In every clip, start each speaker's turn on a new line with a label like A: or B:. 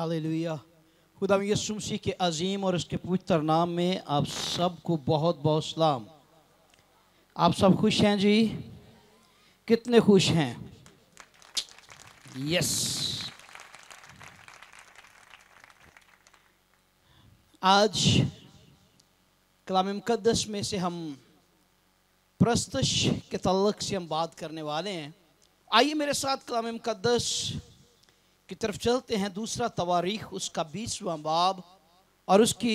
A: Hallelujah. खुदा यीशु मसीह के अजीम और उसके पवित्र नाम में आप सबको बहुत बहुत सलाम। आप सब खुश हैं जी? कितने खुश हैं? यस। आज कलाम मुक़द्दस में से हम प्रस्तुश के तल्लुक़ से हम बात करने वाले हैं। आइए मेरे साथ कलाम मुक़द्दस की तरफ चलते हैं। दूसरा तवारीख उसका 20वां बाब और उसकी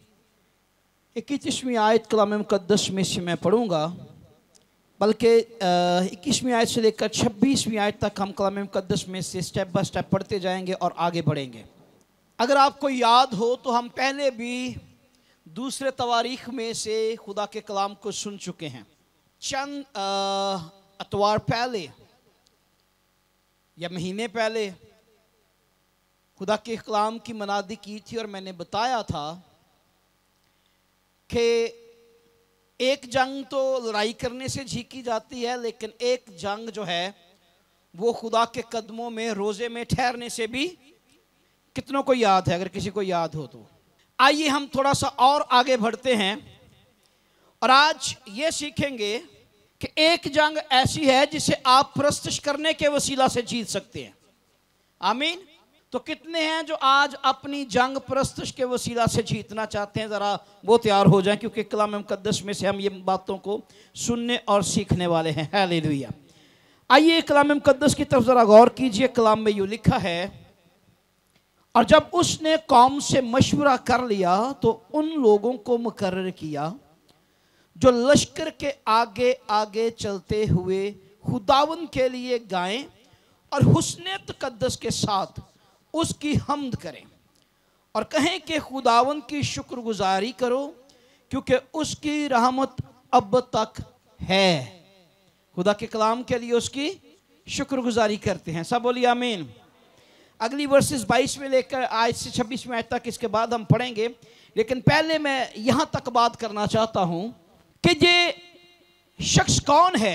A: 21वीं आयत कलाम मुक़द्दस में से मैं पढ़ूँगा, बल्कि 21वीं आयत से लेकर 26वीं आयत तक हम कलाम मुक़द्दस में से स्टेप बाय स्टेप पढ़ते जाएंगे और आगे बढ़ेंगे। अगर आपको याद हो तो हम पहले भी दूसरे तवारीख में से खुदा के कलाम को सुन चुके हैं। चंद अतवार पहले या महीने पहले खुदा के कलाम की मनादी की थी और मैंने बताया था कि एक जंग तो लड़ाई करने से जीती जाती है, लेकिन एक जंग जो है वो खुदा के कदमों में रोज़े में ठहरने से भी। कितनों को याद है? अगर किसी को याद हो तो आइए हम थोड़ा सा और आगे बढ़ते हैं और आज ये सीखेंगे कि एक जंग ऐसी है जिसे आप प्रस्तुत करने के वसीला से जीत सकते हैं। आमीन। तो कितने हैं जो आज अपनी जंग प्रस्तुत के वसीला से जीतना चाहते हैं? ज़रा वो तैयार हो जाएं, क्योंकि कलाम मुक़द्दस में से हम ये बातों को सुनने और सीखने वाले हैं। हालेलुया। आइए कलाम मुक़द्दस की तरफ ज़रा गौर कीजिए। कलाम में यूँ लिखा है, और जब उसने कौम से मशवरा कर लिया तो उन लोगों को मुकर्रर किया जो लश्कर के आगे आगे चलते हुए खुदावन के लिए गाएं और हुस्ने तक़द्दुस के साथ उसकी हम्द करें और कहें कि खुदावन की शुक्रगुजारी करो, क्योंकि उसकी रहमत अब तक है। खुदा के कलाम के लिए उसकी शुक्रगुजारी करते हैं। सब बोलिए आमीन। अगली वर्सेस 22 में लेकर आज से 26 में तक इसके बाद हम पढ़ेंगे, लेकिन पहले मैं यहां तक बात करना चाहता हूं कि ये शख्स कौन है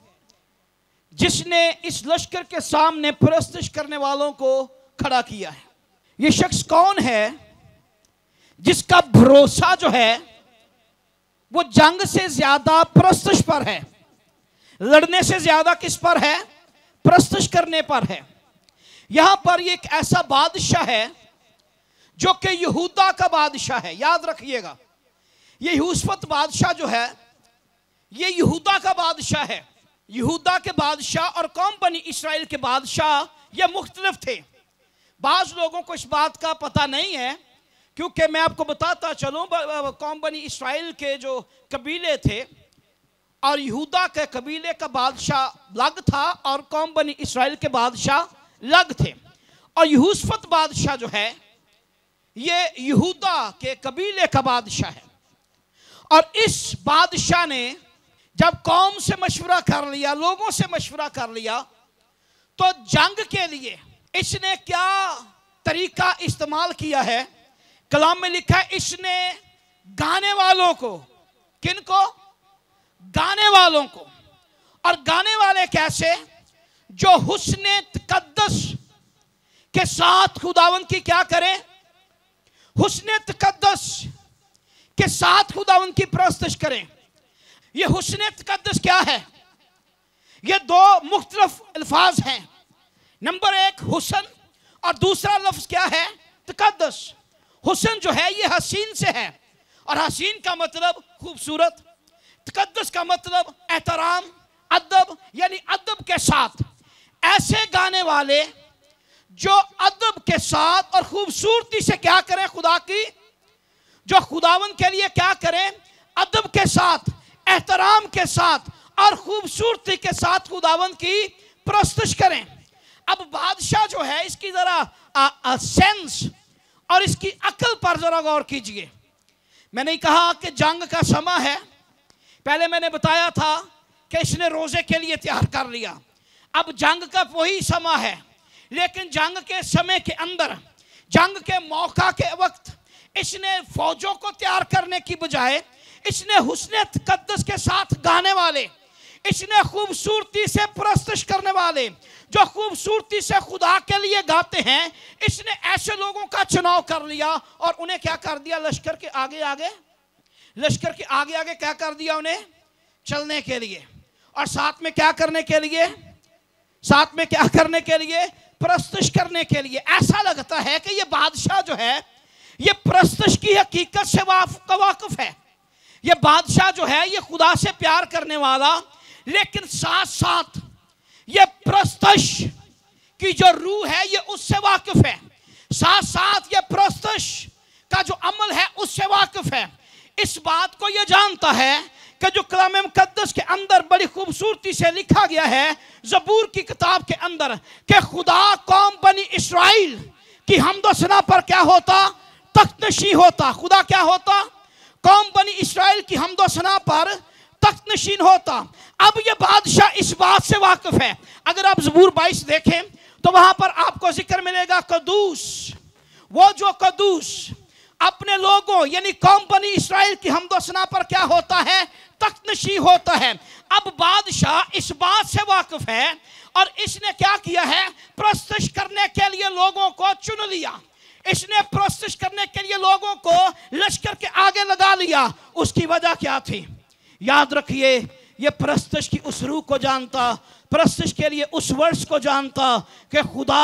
A: जिसने इस लश्कर के सामने प्रस्तुत करने वालों को खड़ा किया है। ये शख्स कौन है जिसका भरोसा जो है वो जंग से ज्यादा प्रस्तुत पर है, लड़ने से ज्यादा किस पर है? प्रस्तुत करने पर है। यहां पर ये एक ऐसा बादशाह है जो कि यहूदा का बादशाह है। याद रखिएगा, ये यहूशफत बादशाह जो है ये यहूदा का बादशाह है। यहूदा के बादशाह और कौम बनी इस्राएल के बादशाह ये मुख्तलिफ थे। बाज लोगों को इस बात का पता नहीं है, क्योंकि मैं आपको बताता चलूं, कौम बनी इस्राएल के जो कबीले थे और यहूदा के कबीले का बादशाह अलग था और कौम बनी इस्राएल के बादशाह अलग थे। और यहूशफत बादशाह जो है ये यहूदा के कबीले का बादशाह है। और इस बादशाह ने जब कौम से मशवरा कर लिया, लोगों से मशवरा कर लिया, तो जंग के लिए इसने क्या तरीका इस्तेमाल किया है? कलाम में लिखा है इसने गाने वालों को, किनको? गाने वालों को। और गाने वाले कैसे? जो हुस्ने तक़द्दुस के साथ खुदावन की क्या करें? हुस्ने तक़द्दुस के साथ खुदावन की प्रस्तुत करें। ये हुस्ने तक़द्दुस क्या है? ये दो मुख्तलिफ अल्फाज हैं। नंबर एक हुस्न और दूसरा लफ्ज क्या है? तक़द्दुस। हुस्न जो है ये हसीन से है और हसीन का मतलब खूबसूरत, तक़द्दुस का मतलब एहतराम, अदब, यानी अदब के साथ। ऐसे गाने वाले जो अदब के साथ और खूबसूरती से क्या करें? खुदा की, जो खुदावन के लिए क्या करें? अदब के साथ, एहतराम के साथ और खूबसूरती के साथ खुदावन की प्रस्तुत करें। अब बादशाह जो है इसकी जरा सेंस और इसकी अकल पर जरा गौर कीजिए। मैंने कहा कि जंग का समय है, पहले मैंने बताया था कि इसने रोजे के लिए तैयार कर लिया। अब जंग का वही समय है, लेकिन जंग के समय के अंदर, जंग के मौका के वक्त इसने फौजों को तैयार करने की बजाय इसने हुस्ने तक़द्दुस के साथ गाने वाले, इसने खूबसूरती से प्रस्तुत करने वाले, जो खूबसूरती से खुदा के लिए गाते हैं, इसने ऐसे लोगों का चुनाव कर लिया और उन्हें क्या कर दिया, लश्कर के आगे आगे, लश्कर के आगे आगे क्या कर दिया उन्हें, चलने के लिए। और साथ में क्या करने के लिए, साथ में क्या करने के लिए, प्रस्तुत करने के लिए। ऐसा लगता है कि ये बादशाह जो है ये प्रस्तुत की हकीकत से वाकिफ है। ये बादशाह जो है ये खुदा से प्यार करने वाला, लेकिन साथ साथ ये प्रस्तुत की जो रूह है ये उससे वाकिफ है, साथ साथ ये प्रस्तुत का जो अमल है उससे वाकिफ है। इस बात को ये जानता है कि जो कलाम मुकद्दस के अंदर बड़ी खूबसूरती से लिखा गया है, ज़बूर की किताब के अंदर, कि खुदा कौम बनी इस्राइल की हमदो सना पर क्या होता, तख्तनशी होता। खुदा क्या होता, कौम बनी इस्राइल की हमदो सना पर तख्तनशीन होता। अब ये बादशाह इस बात से वाकिफ है। अगर आप ज़बूर 22 देखें तो वहां पर आपको जिक्र मिलेगा कदूस, वो जो कदूस अपने लोगों यानी कौम बनी इस्राइल की हमदो सना पर क्या होता है, तख्तनशी होता है। अब बादशाह इस बात से वाकिफ है और इसने क्या किया है, प्रस्तुत करने के लिए लोगों को चुन लिया। इसने प्रस्तुत करने के लिए लोगों को लश्कर के आगे लगा लिया। उसकी वजह क्या थी, याद रखिए, ये प्रस्तुत की उस रूह को जानता, प्रस्तुत के लिए उस वर्ष को जानता कि खुदा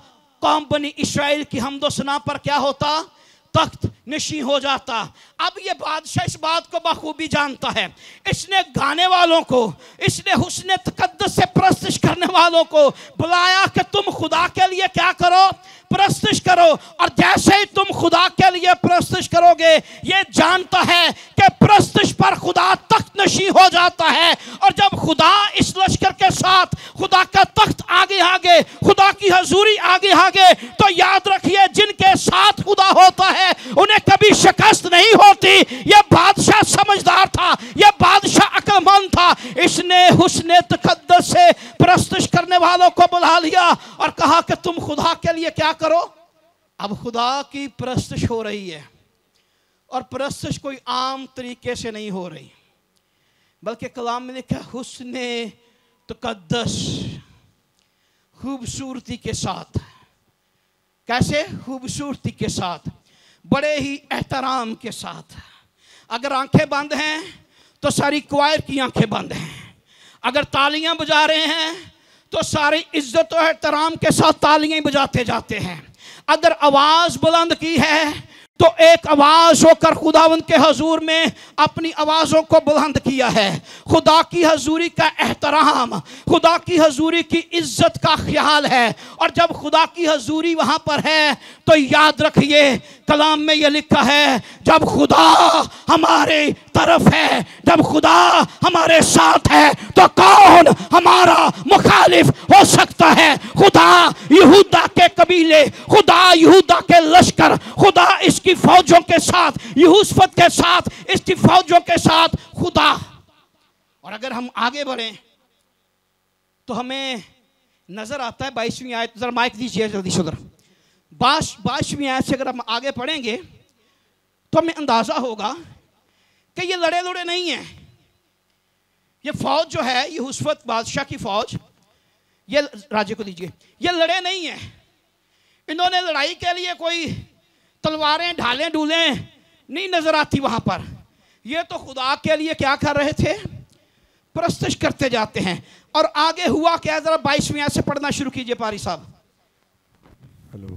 A: कौम बनी इस्राइल की हमदो सना पर क्या होता, तख्त नशी हो जाता। अब ये बादशाह इस बात को बखूबी जानता है। इसने गाने वालों को, इसने हुस्ने तकद्दुस से प्रस्तुत करने वालों को बुलाया कि तुम खुदा के लिए क्या करो, प्रस्तुत करो। और जैसे ही तुम खुदा के लिए प्रस्तुत करोगे, ये जानता है कि प्रस्तुत पर खुदा तख्त नशी हो जाता है। और जब खुदा इस लश्कर के साथ खुदा का तख्त आगे आगे, खुदा की हजूरी आगे आगे, तो याद रखिए जिनके साथ खुदा होता है उन्हें कभी शिकस्त नहीं होती। यह बादशाह समझदार था, यह बादशाह अक्लमंद था। इसने हुस्ने तकद्दुस से प्रस्तुत करने वालों को बुला लिया और कहा कि तुम खुदा के लिए क्या करो। अब खुदा की प्रस्तुत हो रही है और प्रस्तुत कोई आम तरीके से नहीं हो रही, बल्कि कलाम में लिखा हुस्ने तकद्दुस, खूबसूरती के साथ। कैसे, खूबसूरती के साथ, बड़े ही एहतराम के साथ। अगर आंखें बंद हैं तो सारी क्वायर की आंखें बंद हैं। अगर तालियां बजा रहे हैं तो सारी इज्जत और एहतराम के साथ तालियां बजाते जाते हैं। अगर आवाज बुलंद की है तो एक आवाज होकर खुदावंद के हजूर में अपनी आवाज़ों को बुलंद किया है। खुदा की हजूरी का एहतराम, खुदा की हजूरी की इज्जत का ख्याल है। और जब खुदा की हजूरी वहाँ पर है तो याद रखिए कलाम में यह लिखा है, जब खुदा हमारे तरफ है, जब खुदा हमारे साथ है तो कौन हमारा मुखालिफ हो सकता है। खुदा यहूदा के कबीले, खुदा यहूदा के लश्कर, खुदा इसकी फौजों के साथ, यहूसफत के साथ, इसकी फौजों के साथ खुदा। और अगर हम आगे बढ़ें तो हमें नजर आता है 22वीं आयत, जरा माइक दीजिए जल्दी से उधर। 22वीं आयत से अगर हम आगे पढ़ेंगे तो हमें अंदाजा होगा कि ये लड़े लड़े नहीं है। ये फौज जो है यहूसफत बादशाह की फौज, ये राज्य को दीजिए, ये लड़े नहीं है। इन्होंने लड़ाई के लिए कोई तलवारें ढालें डूलें नहीं नजर आती वहां पर। ये तो खुदा के लिए क्या कर रहे थे, प्रस्तुत करते जाते हैं। और आगे हुआ क्या, जरा 22वीं आयत से पढ़ना शुरू कीजिए पारी साहब।
B: हेलो।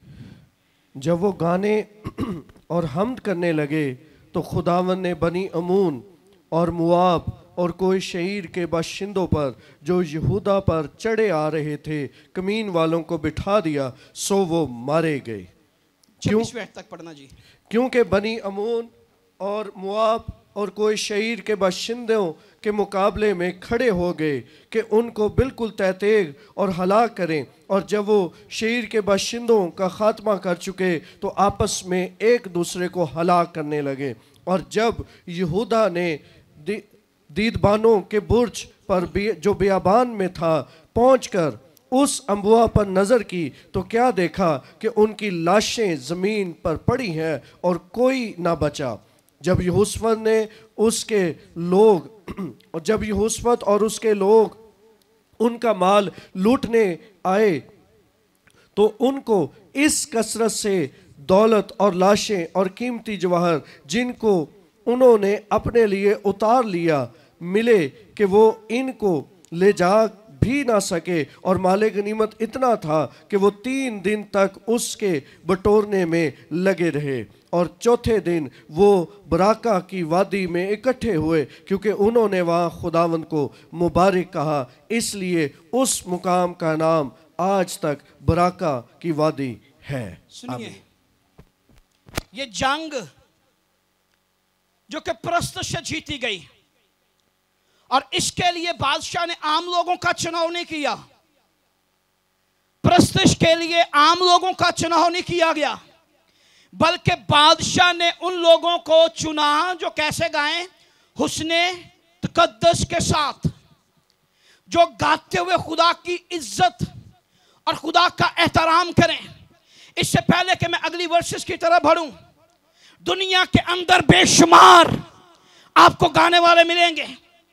B: जब वो गाने और हम्द करने लगे तो खुदावन ने बनी अमून और मुआब और कोई शहीर के बाशिंदों पर जो यहूदा पर चढ़े आ रहे थे कमीन वालों को बिठा दिया, सो वो मारे गए। क्यों
A: तक पढ़ना जी।
B: क्योंकि बनी अमून और मुआब और कोई शहीर के बाशिंदों के मुकाबले में खड़े हो गए कि उनको बिल्कुल तहतेग और हलाक करें। और जब वो शहीर के बाशिंदों का खात्मा कर चुके तो आपस में एक दूसरे को हलाक करने लगे। और जब यहूदा ने दीदबानों के बुर्ज पर जो बियाबान में था पहुंचकर उस अम्बुआ पर नज़र की तो क्या देखा कि उनकी लाशें ज़मीन पर पड़ी हैं और कोई ना बचा। जब यहूसफत ने उसके लोग और जब यहूसफत और उसके लोग उनका माल लूटने आए तो उनको इस कसरत से दौलत और लाशें और कीमती जवाहर जिनको उन्होंने अपने लिए उतार लिया मिले कि वो इनको ले जा भी ना सके, और माले गनीमत इतना था कि वो 3 दिन तक उसके बटोरने में लगे रहे। और चौथे दिन वो बराका की वादी में इकट्ठे हुए क्योंकि उन्होंने वहाँ खुदावंद को मुबारक कहा, इसलिए उस मुकाम का नाम आज तक बराका की वादी है।
A: सुनिए, ये जंग जो कि प्रस्त से जीती गई, और इसके लिए बादशाह ने आम लोगों का चुनाव नहीं किया, प्रस्तिश के लिए आम लोगों का चुनाव नहीं किया गया, बल्कि बादशाह ने उन लोगों को चुना जो कैसे गाएं, हुस्ने तकद्दस के साथ, जो गाते हुए खुदा की इज्जत और खुदा का एहतराम करें। इससे पहले कि मैं अगली वर्सेस की तरफ बढ़ूं, दुनिया के अंदर बेशुमार आपको गाने वाले मिलेंगे,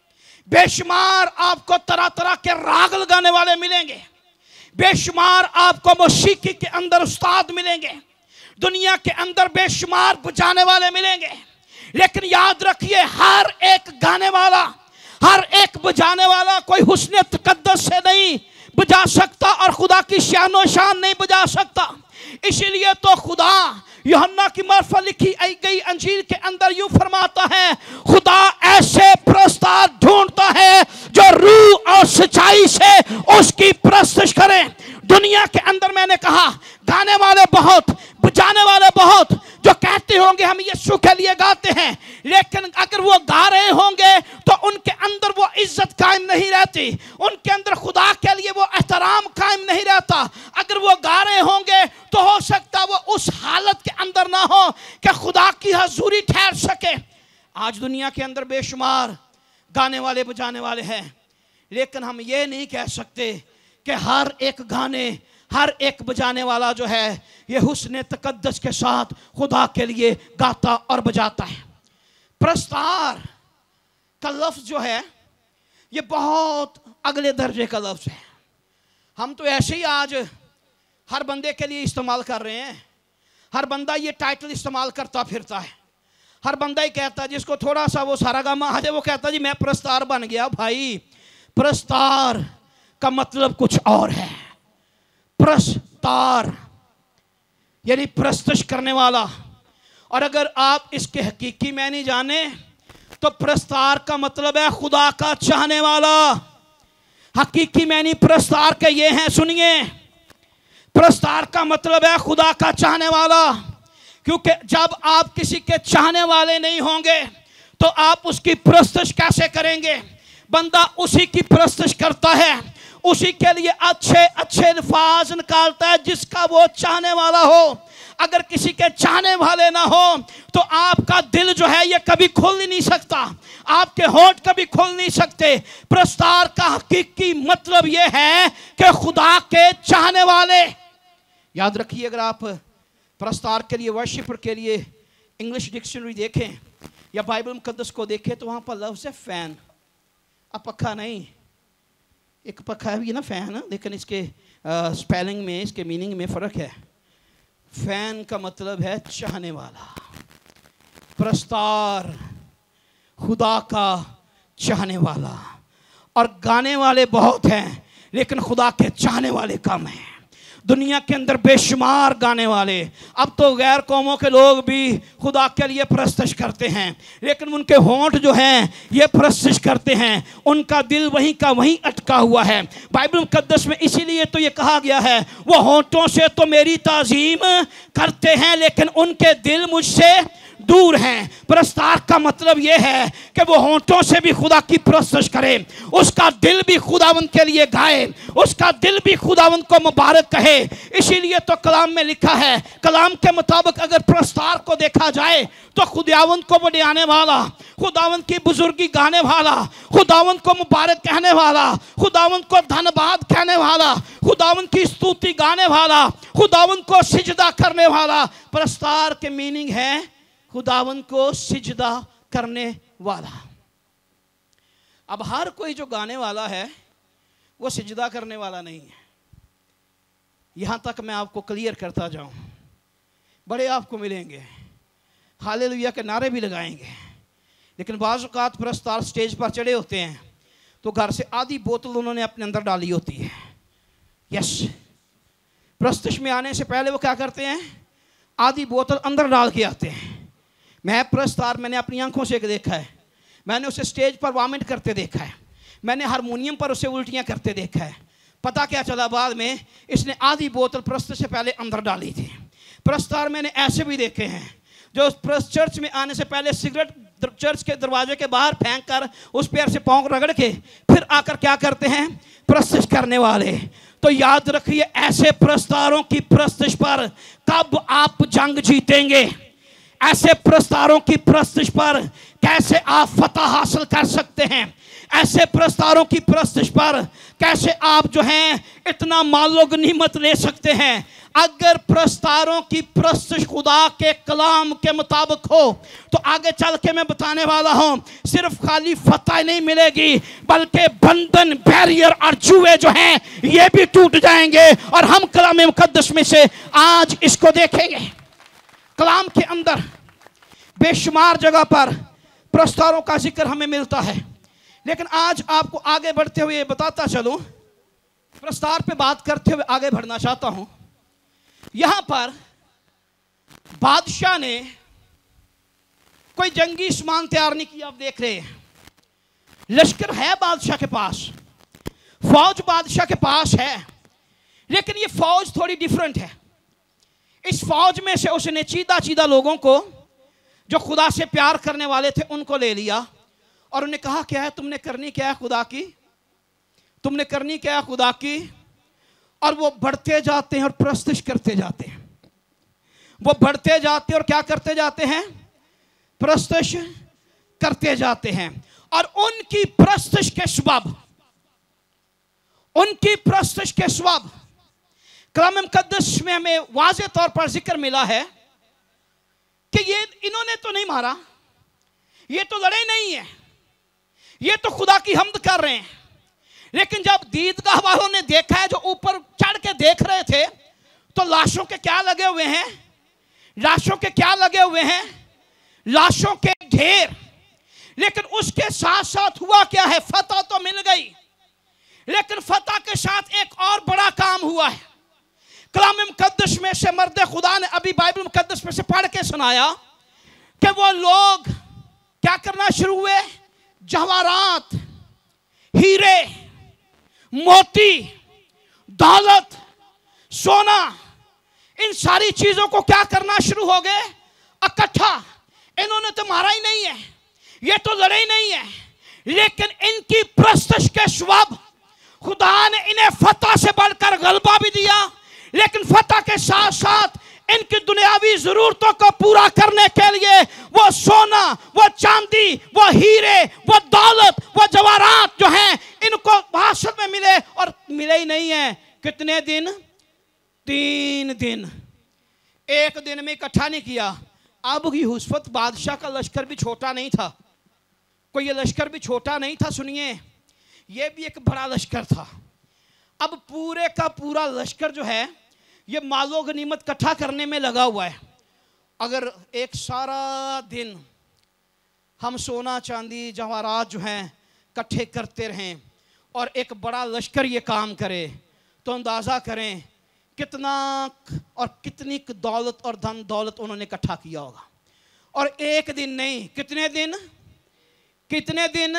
A: बेशुमार आपको तरह तरह के राग लगाने वाले मिलेंगे, बेशुमार आपको मौसीकी के अंदर उस्ताद मिलेंगे, दुनिया के अंदर बेशुमार बजाने वाले मिलेंगे। लेकिन याद रखिए, हर एक गाने वाला, हर एक बजाने वाला कोई हुस्ने तकद्दस से नहीं बजा सकता और खुदा की शानो शान नहीं बजा सकता। इसीलिए तो खुदा यूहन्ना की मार्फत लिखी गई अंजील के अंदर यूं फरमाता है, खुदा ऐसे प्रस्तार ढूंढता है जो रूह और सच्चाई से उसकी प्रस्तुत करें। दुनिया के अंदर मैंने कहा गाने वाले बहुत, बजाने वाले बहुत, जो कहते होंगे हम यीशु के लिए गाते हैं, लेकिन अगर वो गा रहे होंगे तो उनके अंदर वो इज्जत कायम नहीं रहती, उनके अंदर खुदा के लिए वो एहतराम कायम नहीं रहता। अगर वो गा रहे होंगे तो हो सकता वो उस हालत के अंदर ना हो कि खुदा की हजूरी ठहर सके। आज दुनिया के अंदर बेशुमार गाने वाले बजाने वाले हैं, लेकिन हम ये नहीं कह सकते कि हर एक गाने, हर एक बजाने वाला जो है ये हुस्ने तकद्दस के साथ खुदा के लिए गाता और बजाता है। प्रस्तार का लफ्ज जो है ये बहुत अगले दर्जे का लफ्ज है। हम तो ऐसे ही आज हर बंदे के लिए इस्तेमाल कर रहे हैं, हर बंदा ये टाइटल इस्तेमाल करता फिरता है, हर बंदा ही कहता है, जिसको थोड़ा सा वो सारागामा आ जाए वो कहता जी मैं प्रस्तार बन गया। भाई, प्रस्तार का मतलब कुछ और है। प्रस्तार यानी प्रस्तुत करने वाला, और अगर आप इसके हकीकी मायने जाने तो प्रस्तार का मतलब है खुदा का चाहने वाला। हकीकी मायने प्रस्तार के ये हैं, सुनिए, प्रस्तार का मतलब है खुदा का चाहने वाला, क्योंकि जब आप किसी के चाहने वाले नहीं होंगे तो आप उसकी प्रस्तुत कैसे करेंगे। बंदा उसी की प्रस्तुत करता है, उसी के लिए अच्छे अच्छे अल्फाज निकालता है जिसका वो चाहने वाला हो। अगर किसी के चाहने वाले ना हो तो आपका दिल जो है ये कभी खुल ही नहीं सकता, आपके होंठ कभी खुल नहीं सकते। प्रस्तार का हकीकी मतलब ये है कि खुदा के चाहने वाले। याद रखिए, अगर आप प्रस्तार के लिए, वर्शिपर के लिए इंग्लिश डिक्शनरी देखें या बाइबल मुकद्दस को देखें तो वहाँ पर लफ्ज़ है फैन। अब पक्का नहीं, एक पक्का है भी ना फैन, लेकिन इसके स्पेलिंग में, इसके मीनिंग में फ़र्क है। फैन का मतलब है चाहने वाला, प्रस्तार खुदा का चाहने वाला। और गाने वाले बहुत हैं लेकिन खुदा के चाहने वाले कम हैं। दुनिया के अंदर बेशुमार गाने वाले, अब तो गैर कौमों के लोग भी खुदा के लिए प्रस्तुत करते हैं, लेकिन उनके होंठ जो हैं ये प्रस्तुत करते हैं, उनका दिल वहीं का वहीं अटका हुआ है। बाइबल मुकद्दस में इसीलिए तो ये कहा गया है, वो होंठों से तो मेरी ताज़ीम करते हैं लेकिन उनके दिल मुझसे दूर हैं। प्रस्तार का मतलब यह है कि वो होंठों से भी खुदा की प्रस्तुत करे, उसका दिल भी खुदावंद के लिए गाए, उसका दिल भी खुदावंद को मुबारक कहे। इसीलिए तो कलाम में लिखा है, कलाम के मुताबिक अगर प्रस्तार को देखा जाए तो खुदावंद को बढ़ाने वाला, खुदावंद की बुजुर्गी गाने वाला, खुदावंद को मुबारक कहने वाला, खुदावंद को धन्यवाद कहने वाला, खुदावंद की स्तुति गाने वाला, खुदावंद को सिजदा करने वाला। प्रस्तार के मीनिंग है खुदावंद को सिजदा करने वाला। अब हर कोई जो गाने वाला है वो सिजदा करने वाला नहीं है। यहां तक मैं आपको क्लियर करता जाऊं, बड़े आपको मिलेंगे, हालेलुया के नारे भी लगाएंगे, लेकिन बाज़ औक़ात परस्तार स्टेज पर चढ़े होते हैं तो घर से आधी बोतल उन्होंने अपने अंदर डाली होती है। यस, प्रस्तुश में आने से पहले वो क्या करते हैं, आधी बोतल अंदर डाल के आते हैं। मैं प्रस्तार मैंने अपनी आंखों से देखा है, मैंने उसे स्टेज पर वॉमिट करते देखा है, मैंने हारमोनियम पर उसे उल्टियां करते देखा है। पता क्या चला, बाद में इसने आधी बोतल प्रस्तुत से पहले अंदर डाली थी। प्रस्तार मैंने ऐसे भी देखे हैं जो चर्च में आने से पहले सिगरेट चर्च के दरवाजे के बाहर फेंक कर उस पैर से पांव रगड़ के फिर आकर क्या करते हैं, प्रस्तुत करने वाले। तो याद रखिए, ऐसे प्रस्तारों की प्रस्तुत पर कब आप जंग जीतेंगे, ऐसे प्रस्तारों की प्रस्तुत पर कैसे आप फतह हासिल कर सकते हैं, ऐसे प्रस्तारों की प्रस्तुत पर कैसे आप जो हैं इतना मालो गनीमत ले सकते हैं। अगर प्रस्तारों की प्रस्तुत खुदा के कलाम के मुताबिक हो तो आगे चल के मैं बताने वाला हूं, सिर्फ खाली फतह नहीं मिलेगी बल्कि बंधन, बैरियर और जुए जो हैं ये भी टूट जाएंगे। और हम कलाम मुकद्दस में से आज इसको देखेंगे। कलाम के अंदर बेशुमार जगह पर प्रस्तारों का जिक्र हमें मिलता है, लेकिन आज आपको आगे बढ़ते हुए बताता चलूं, प्रस्तार पे बात करते हुए आगे बढ़ना चाहता हूं। यहां पर बादशाह ने कोई जंगी सामान तैयार नहीं किया। आप देख रहे हैं लश्कर है बादशाह के पास, फौज बादशाह के पास है, लेकिन ये फौज थोड़ी डिफरेंट है। इस फौज में से उसने चीदा लोगों को जो खुदा से प्यार करने वाले थे उनको ले लिया और उन्हें कहा, क्या है तुमने करनी, क्या है खुदा की, तुमने करनी क्या है खुदा की। और वो बढ़ते जाते हैं और प्रस्तुत करते जाते हैं, वो बढ़ते जाते हैं और क्या करते जाते हैं, प्रस्तुत करते जाते हैं। और उनकी प्रस्तुत के सबब, उनकी प्रस्तुत के सबब कलाम मुकद्दस में हमें वाज़े तौर पर जिक्र मिला है कि ये इन्होंने तो नहीं मारा, ये तो लड़े नहीं है, ये तो खुदा की हम्द कर रहे हैं। लेकिन जब दीदगाह वालों ने देखा है, जो ऊपर चढ़ के देख रहे थे, तो लाशों के क्या लगे हुए हैं, लाशों के क्या लगे हुए हैं, लाशों के ढेर। लेकिन उसके साथ साथ हुआ क्या है, फतह तो मिल गई, लेकिन फतह के साथ एक और बड़ा काम हुआ है। कलाम मुकद्दस में से मर्द खुदा ने अभी बाइबल मुकद्दस में से पढ़ के सुनाया कि वो लोग क्या करना शुरू हुए, जवाहरात, हीरे, मोती, दौलत, सोना, इन सारी चीजों को क्या करना शुरू हो गए, इकट्ठा। इन्होंने तो मारा ही नहीं है, ये तो लड़े ही नहीं है, लेकिन इनकी प्रस्तुत के सबब खुदा ने इन्हें फतह से बढ़कर गलबा भी दिया। लेकिन फतह के साथ साथ इनकी दुनियावी जरूरतों को पूरा करने के लिए वो सोना, वो चांदी, वो हीरे, वो दौलत, वो जवाहरात जो हैं इनको हासिल में मिले, और मिले ही नहीं है। कितने दिन, 3 दिन, एक दिन में इकट्ठा नहीं किया। अब यूसुफ बादशाह का लश्कर भी छोटा नहीं था, कोई ये लश्कर भी छोटा नहीं था। सुनिए, ये भी एक बड़ा लश्कर था। अब पूरे का पूरा लश्कर जो है ये मालो गनीमत इकट्ठा करने में लगा हुआ है। अगर एक सारा दिन हम सोना चांदी जवाहरात जो हैं इकट्ठे करते रहें और एक बड़ा लश्कर ये काम करे, तो अंदाज़ा करें कितना और कितनी दौलत और धन दौलत उन्होंने इकट्ठा किया होगा। और एक दिन नहीं, कितने दिन, कितने दिन,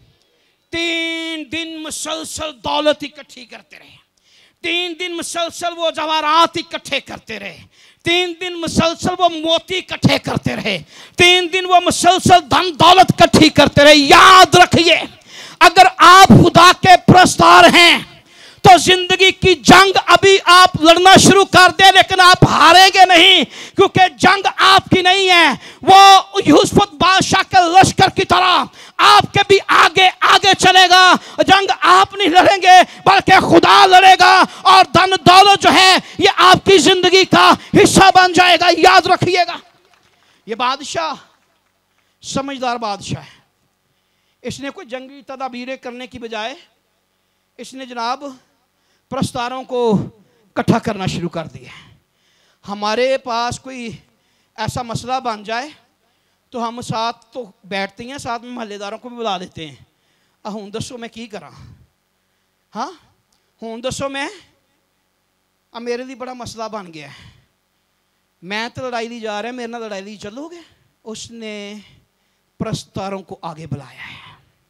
A: 3 दिन मुसलसल दौलत इकट्ठी करते रहे, 3 दिन मुसलसल वो जवाहरात इकट्ठे करते रहे, 3 दिन मुसलसल वो मोती इकट्ठे करते रहे, 3 दिन वो मुसलसल धन दौलत इकट्ठी करते रहे। याद रखिए, अगर आप खुदा के प्रस्तार हैं तो जिंदगी की जंग अभी आप लड़ना शुरू कर दे, लेकिन आप हारेंगे नहीं, क्योंकि जंग आपकी नहीं है। वो यूसुफ बादशाह के लश्कर की तरह आपके भी आगे आगे चलेगा। जंग आप नहीं लड़ेंगे बल्कि खुदा लड़ेगा, और धन दौलत जो है ये आपकी जिंदगी का हिस्सा बन जाएगा। याद रखिएगा, ये बादशाह समझदार बादशाह है। इसने कोई जंगी तदाबीरें करने की बजाय इसने जनाब प्रस्तारों को इकट्ठा करना शुरू कर दिया। हमारे पास कोई ऐसा मसला बन जाए तो हम साथ तो बैठते हैं, साथ में महल्लेदारों को भी बुला लेते हैं। हूँ दसो मैं की करा, हाँ हूँ दसो मैं, अब मेरे लिए बड़ा मसला बन गया है, मैं तो लड़ाई ली जा रहा है, मेरे नाल लड़ाई ली चलोगे। उसने प्रस्तारों को आगे बुलाया है।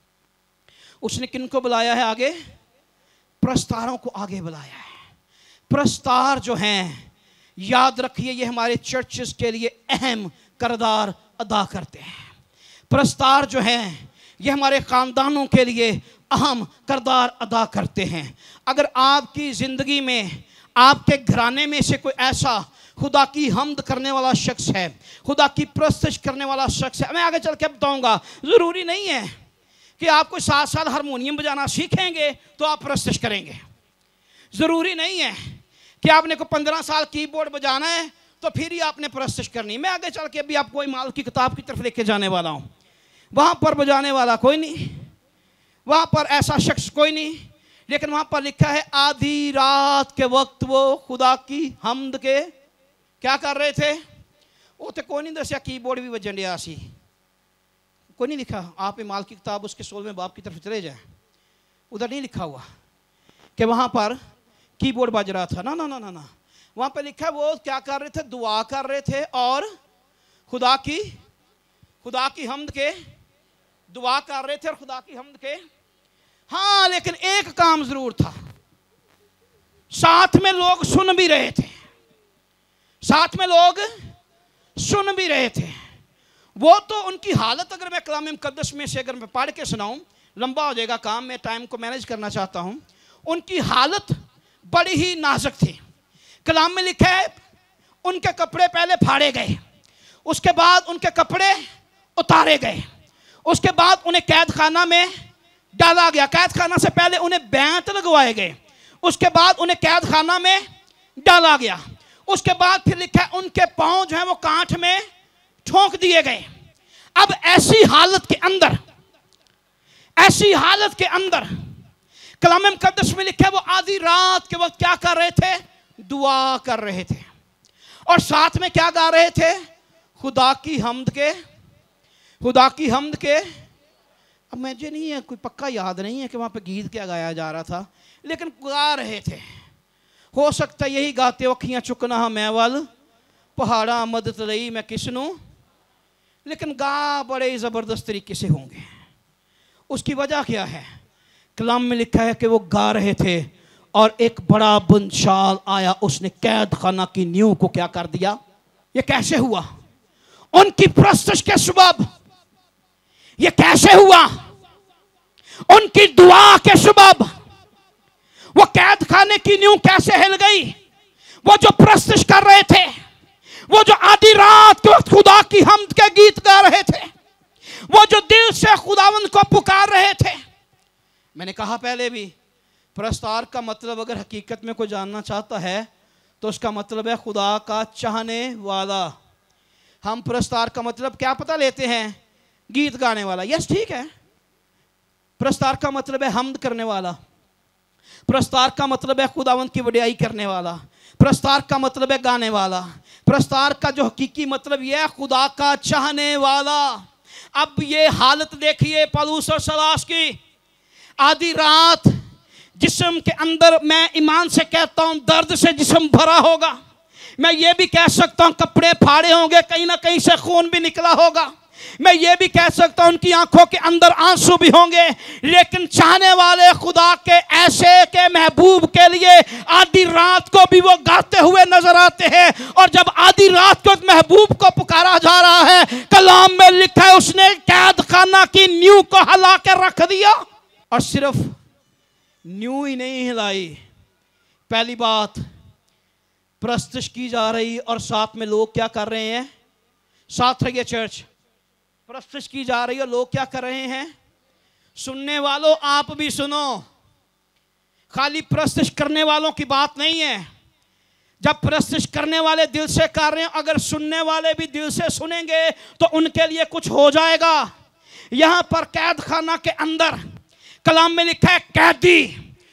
A: उसने किन को बुलाया है आगे? प्रस्तारों को आगे बुलाया है। प्रस्तार जो हैं, याद रखिए, ये हमारे चर्चेस के लिए अहम किरदार अदा करते हैं। प्रस्तार जो हैं ये हमारे ख़ानदानों के लिए अहम किरदार अदा करते हैं। अगर आपकी ज़िंदगी में, आपके घराने में से कोई ऐसा खुदा की हम्द करने वाला शख्स है, खुदा की प्रस्तश करने वाला शख्स है, मैं आगे चल के बताऊँगा, ज़रूरी नहीं है कि आप कोई 7 साल हारमोनियम बजाना सीखेंगे तो आप प्रस्तश करेंगे। ज़रूरी नहीं है कि आपने को 15 साल कीबोर्ड बजाना है तो फिर ही आपने प्रस्तश करनी। मैं आगे चल के अभी आपको इमाल की किताब की तरफ लेके जाने वाला हूँ। वहाँ पर बजाने वाला कोई नहीं, वहाँ पर ऐसा शख्स कोई नहीं, लेकिन वहाँ पर लिखा है आधी रात के वक्त वो खुदा की हम्द के क्या कर रहे थे। वो तो कोई नहीं दसिया कीबोर्ड भी बजन दिया सी, कोई नहीं लिखा। आप इमाल की किताब उसके 16वें बाब की तरफ चले जाएं, उधर नहीं लिखा हुआ कि वहाँ पर कीबोर्ड बज रहा था। ना ना ना ना ना, वहाँ पर लिखा है वो क्या कर रहे थे, दुआ कर रहे थे और खुदा की हम्द के दुआ कर रहे थे और खुदा की हम्द के। हाँ, लेकिन एक काम जरूर था, साथ में लोग सुन भी रहे थे, साथ में लोग सुन भी रहे थे। वो तो उनकी हालत, अगर मैं कलाम मुकद्दस में से अगर मैं पढ़ के सुनाऊं लंबा हो जाएगा काम, मैं टाइम को मैनेज करना चाहता हूं। उनकी हालत बड़ी ही नाजुक थी। कलाम में लिखा है उनके कपड़े पहले फाड़े गए, उसके बाद उनके कपड़े उतारे गए, उसके बाद उन्हें कैद खाना में डाला गया। कैद खाना से पहले उन्हें बैंत लगवाए गए, उसके बाद उन्हें कैद खाना में डाला गया। उसके बाद फिर लिखा है उनके पांव जो है वो कांट में ठोंक दिए गए। अब ऐसी हालत के अंदर कलाम मुकद्दस में लिखा है वो आधी रात के वक्त क्या कर रहे थे, दुआ कर रहे थे और साथ में क्या गा रहे थे, खुदा की हम्द के। अब मुझे नहीं है कोई पक्का याद नहीं है कि वहाँ पे गीत क्या गाया जा रहा था, लेकिन गा रहे थे। हो सकता है यही गाते अखियाँ चुकना मैं वल पहाड़ा मदद लई मैं किसनू, लेकिन गा बड़े ज़बरदस्त तरीके से होंगे। उसकी वजह क्या है? कलाम में लिखा है कि वो गा रहे थे और एक बड़ा बंशाल आया, उसने कैद खाना की नींव को क्या कर दिया। ये कैसे हुआ? उनकी प्रस्तश के सबब। ये कैसे हुआ? उनकी दुआ के सबब। वो कैद खाने की नींव कैसे हिल गई? वो जो प्रस्तश कर रहे थे, वो जो आधी रात के वक्त खुदा की हम्द के गीत गा रहे थे, वो जो दिल से खुदावंद को पुकार रहे थे। मैंने कहा पहले भी, प्रस्तार का मतलब अगर हकीकत में कोई जानना चाहता है तो उसका मतलब है खुदा का चाहने वाला। हम प्रस्तार का मतलब क्या पता लेते हैं? गीत गाने वाला। यस, ठीक है, प्रस्तार का मतलब है हम्द करने वाला, प्रस्तार का मतलब है खुदावंद की वडियाई करने वाला, प्रस्तार का मतलब है गाने वाला, प्रस्तार का जो हकीकी मतलब यह है खुदा का चाहने वाला। अब ये हालत देखिए पौलुस और सलास की। आधी रात जिस्म के अंदर, मैं ईमान से कहता हूं दर्द से जिस्म भरा होगा। मैं ये भी कह सकता हूं कपड़े फाड़े होंगे, कहीं ना कहीं से खून भी निकला होगा। मैं ये भी कह सकता हूं उनकी आंखों के अंदर आंसू भी होंगे, लेकिन चाहने वाले खुदा के ऐसे के महबूब के लिए आधी रात को भी वो गाते हुए नजर आते हैं। और जब आधी रात को महबूब को पुकारा जा रहा है, कलाम में लिखा है उसने कैद खाना की नींव को हिला के रख दिया। और सिर्फ नींव ही नहीं हिलाई, पहली बात प्रस्तश की जा रही और साथ में लोग क्या कर रहे हैं? साथ रहिए चर्च, प्रस्तश की जा रही है, लोग क्या कर रहे हैं? सुनने वालों आप भी सुनो, खाली प्रस्तश करने वालों की बात नहीं है। जब प्रस्तश करने वाले दिल से कर रहे हैं, अगर सुनने वाले भी दिल से सुनेंगे तो उनके लिए कुछ हो जाएगा। यहां पर कैद खाना के अंदर कलाम में लिखा है कैदी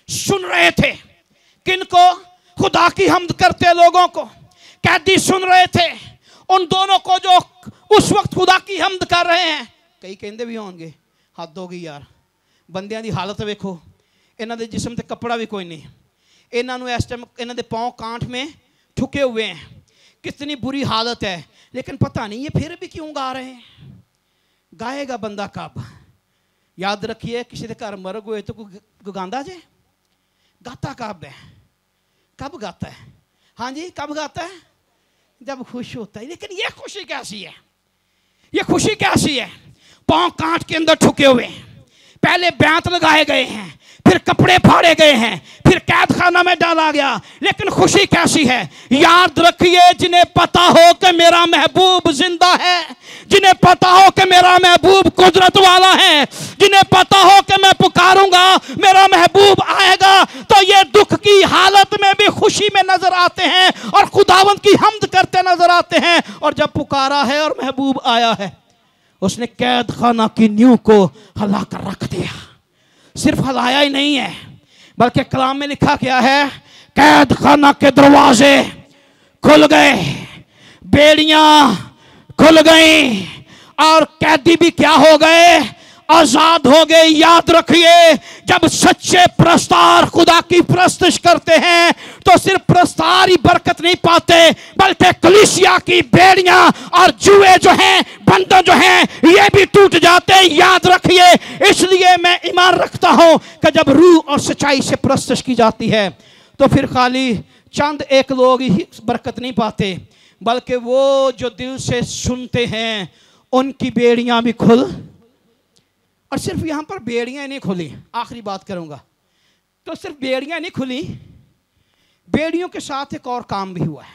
A: सुन रहे थे। किनको? खुदा की हम्द करते लोगों को। कैदी सुन रहे थे उन दोनों को जो उस वक्त खुदा की हम्द कर रहे हैं। कई कहते भी होंगे हद हो गई यार, बंदियां दी हालत वेखो, इन्हां दे जिस्म ते कपड़ा भी कोई नहीं, इन्हां नूं इस टाइम इन्हां दे पांव कांट में ठुके हुए हैं, कितनी बुरी हालत है। लेकिन पता नहीं ये फिर भी क्यों गा रहे हैं। गाएगा बंदा कब? याद रखिए, किसी के घर मरग हुए तो कोई गांदा जे? गाता कब है? कब गाता है? हाँ जी, कब गाता है? जब खुश होता है। लेकिन ये खुशी कैसी है? ये खुशी कैसी है? पांव कांट के अंदर ठुके हुए हैं, पहले बैंत लगाए गए हैं, फिर कपड़े फाड़े गए हैं, फिर कैद खाना में डाला गया। लेकिन खुशी कैसी है? याद रखिए, जिन्हें पता हो कि मेरा महबूब जिंदा है, जिन्हें पता हो कि मेरा महबूब कुदरत वाला है, जिन्हें पता हो कि मैं पुकारूंगा मेरा महबूब आएगा, तो ये दुख की हालत में भी खुशी में नजर आते हैं और खुदावंद की हम्द करते नजर आते हैं। और जब पुकारा है और महबूब आया है, उसने कैद खाना की नींव को हिला कर रख दिया। सिर्फ हिलाया ही नहीं है, बल्कि कलाम में लिखा गया है, कैद खाना के दरवाजे खुल गए, बेड़ियां खुल गई और कैदी भी क्या हो गए? आजाद हो गए। याद रखिए, जब सच्चे प्रस्तार खुदा की प्रस्तुत करते हैं तो सिर्फ प्रस्तार ही बरकत नहीं पाते, बल्कि कलीसिया की बेड़ियां और जुए जो हैं, बंधन जो हैं, ये भी टूट जाते हैं। याद रखिए, इसलिए मैं ईमान रखता हूं कि जब रूह और सच्चाई से प्रस्तुत की जाती है तो फिर खाली चंद एक लोग ही बरकत नहीं पाते, बल्कि वो जो दिल से सुनते हैं उनकी बेड़ियां भी खुल। और सिर्फ यहां पर बेड़ियां नहीं खुली, आखिरी बात करूंगा, तो सिर्फ बेड़ियां नहीं खुली, बेड़ियों के साथ एक और काम भी हुआ है।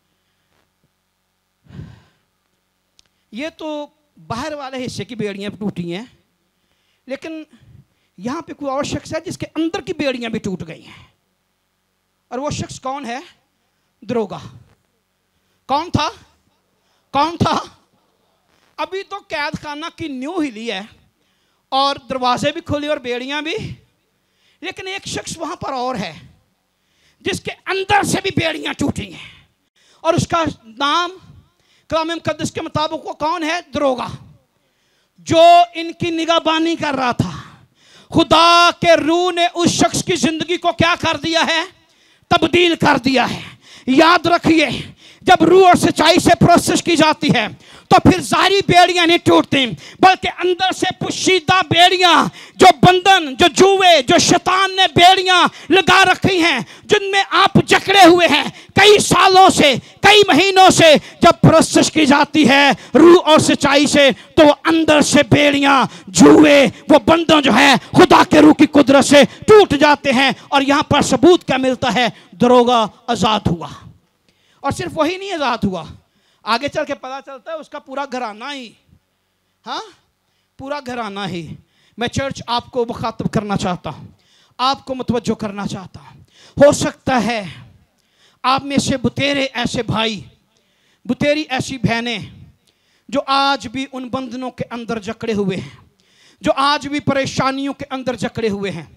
A: ये तो बाहर वाले हिस्से की बेड़ियां टूटी हैं, लेकिन यहां पे कोई और शख्स है जिसके अंदर की बेड़ियां भी टूट गई हैं। और वो शख्स कौन है? दरोगा। कौन था? कौन था? अभी तो कैद खाना की नींव हिली है और दरवाजे भी खुले और बेड़ियां भी, लेकिन एक शख्स वहां पर और है जिसके अंदर से भी बेड़ियां टूटी हैं, और उसका नाम कलाम मुकद्दस के मुताबिक वो कौन है? दरोगा, जो इनकी निगाहबानी कर रहा था। खुदा के रूह ने उस शख्स की जिंदगी को क्या कर दिया है? तब्दील कर दिया है। याद रखिए, जब रूह और सच्चाई से प्रोसेस की जाती है तो फिर जाहिरी बेड़ियां नहीं टूटती, बल्कि अंदर से पुशीदा बेड़ियां, जो बंधन, जो जुए, जो शैतान ने बेड़ियां लगा रखी हैं, जिनमें आप जकड़े हुए हैं कई सालों से, कई महीनों से, जब प्रोसेस की जाती है रूह और सच्चाई से, तो अंदर से बेड़ियां, जुए, वो बंधन जो है खुदा के रूह की कुदरत से टूट जाते हैं। और यहां पर सबूत क्या मिलता है? दरोगा आजाद हुआ। और सिर्फ वही नहीं आजाद हुआ, आगे चल के पता चलता है उसका पूरा घराना ही, हाँ, पूरा घराना ही। मैं चर्च आपको मुखातब करना चाहता हूं, आपको मुतवज्जो करना चाहता हूं। हो सकता है आप में से बुतेरे ऐसे भाई, बुतेरी ऐसी बहनें जो आज भी उन बंधनों के अंदर जकड़े हुए हैं, जो आज भी परेशानियों के अंदर जकड़े हुए हैं।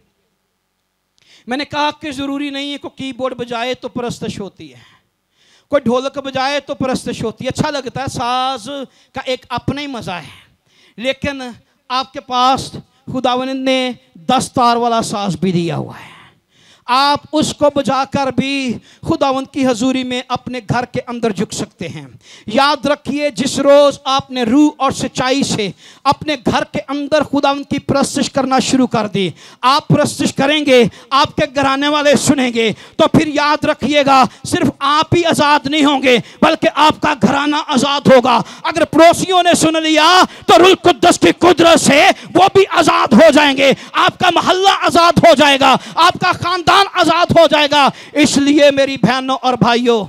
A: मैंने कहा कि जरूरी नहीं है कोई कीबोर्ड बजाए तो परस्तश होती है, कोई ढोलक बजाए तो परस्तश होती है। अच्छा लगता है, साज का एक अपना ही मजा है, लेकिन आपके पास खुदावंद ने 10 तार वाला साज भी दिया हुआ है। आप उसको बजाकर भी खुदावंद की हजूरी में अपने घर के अंदर झुक सकते हैं। याद रखिए, जिस रोज आपने रूह और सच्चाई से अपने घर के अंदर खुदावंद की प्रस्तुत करना शुरू कर दी, आप प्रस्तुत करेंगे, आपके घराने वाले सुनेंगे, तो फिर याद रखिएगा सिर्फ आप ही आजाद नहीं होंगे, बल्कि आपका घराना आजाद होगा। अगर पड़ोसियों ने सुन लिया तो रूह कुद्दस की कुदरत से वो भी आजाद हो जाएंगे, आपका मोहल्ला आजाद हो जाएगा, आपका खानदान आजाद हो जाएगा। इसलिए मेरी बहनों और भाइयों,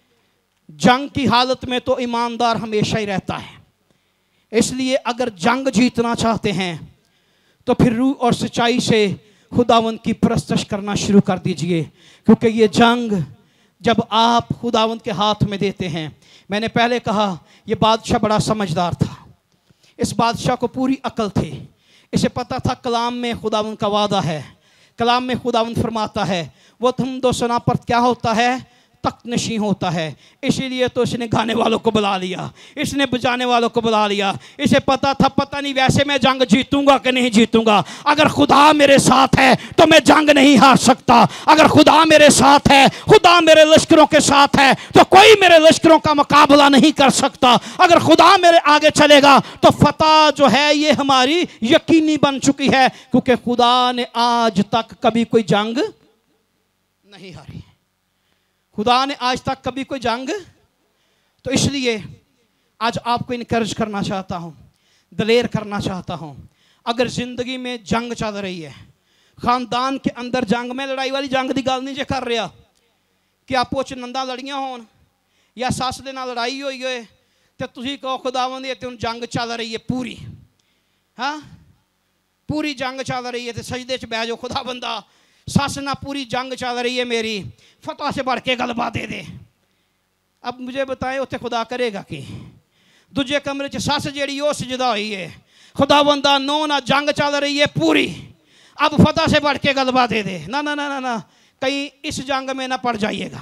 A: जंग की हालत में तो ईमानदार हमेशा ही रहता है। इसलिए अगर जंग जीतना चाहते हैं तो फिर रूह और सच्चाई से खुदावंद की प्रस्तुत करना शुरू कर दीजिए, क्योंकि ये जंग जब आप खुदावंद के हाथ में देते हैं, मैंने पहले कहा ये बादशाह बड़ा समझदार था, इस बादशाह को पूरी अकल थी, इसे पता था कलाम में खुदावंद का वादा है कलाम में खुदावंद फरमाता है वो हम्द व सना पर क्या होता है, तख्त नशी होता है। इसीलिए तो इसने गाने वालों को बुला लिया, इसने बजाने वालों को बुला लिया। इसे पता था पता नहीं वैसे मैं जंग जीतूंगा कि नहीं जीतूंगा, अगर खुदा मेरे साथ है तो मैं जंग नहीं हार सकता। अगर खुदा मेरे साथ है, खुदा मेरे लश्करों के साथ है तो कोई मेरे लश्करों का मुकाबला नहीं कर सकता। अगर खुदा मेरे आगे चलेगा तो फतह जो है ये हमारी यकीनी बन चुकी है, क्योंकि खुदा ने आज तक कभी कोई जंग नहीं हारी। खुदा ने आज तक कभी कोई जंग, तो इसलिए आज आपको इनकरेज करना चाहता हूं, दलेर करना चाहता हूं। अगर जिंदगी में जंग चल रही है, खानदान के अंदर जंग, में लड़ाई वाली जंग की गल नहीं जे कर रहा कि आपो च नंदा लड़ियां होन या सस दे नाल लड़ाई होई होए ते तुसीं कहो खुदावंद ये ते हुण जंग चल रही है पूरी, हाँ पूरी जंग चल रही है, तो सजदे च बह जाओ खुदावंदा सस ना पूरी जंग चल रही है मेरी, फतह से बढ़ के गलबा दे दे। अब मुझे बताएं उत्थे खुदा करेगा कि दूजे कमरे च सस जेड़ी वो सजदा हुई है, खुदावंदा नो ना जंग चल रही है पूरी, अब फतह से बढ़ के गलबा दे दे। ना ना ना ना ना, कहीं इस जंग में ना पड़ जाइएगा।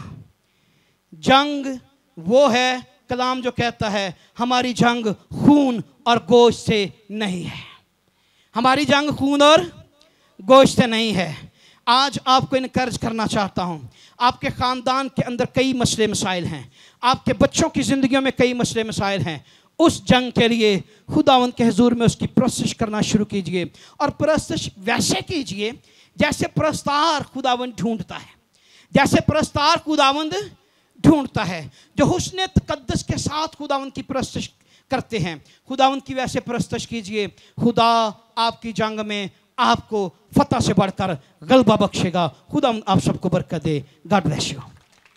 A: जंग वो है कलाम जो कहता है हमारी जंग खून और गोश्त से नहीं है, हमारी जंग खून और गोश्त से नहीं है। आज आपको इनकरेज करना चाहता हूं, आपके ख़ानदान के अंदर कई मसले मसाइल हैं, आपके बच्चों की ज़िंदगियों में कई मसले मसाइल हैं। उस जंग के लिए खुदावंद के हुजूर में उसकी परस्तिश करना शुरू कीजिए, और परस्तिश वैसे कीजिए जैसे परस्तार खुदावंद ढूंढता है, जैसे परस्तार खुदावंद ढूंढता है, जो हुस्न तकद्दुस के साथ खुदावंद की परस्तिश करते हैं। खुदावंद की वैसे परस्तिश कीजिए, खुदा आपकी जंग में आपको फतह से बढ़कर गलबा बख्शेगा। खुदा आप सबको बरकत दे। God bless you.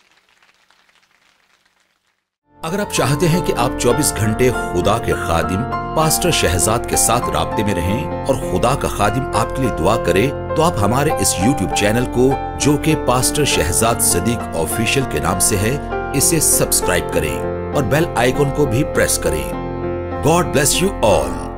C: अगर आप चाहते हैं कि आप 24 घंटे खुदा के खादिम पास्टर शहजाद के साथ राब्ते में रहें और खुदा का खादिम आपके लिए दुआ करे, तो आप हमारे इस YouTube चैनल को, जो कि पास्टर शहजाद सदीक ऑफिशियल के नाम से है, इसे सब्सक्राइब करें और बेल आइकन को भी प्रेस करें। God bless you all.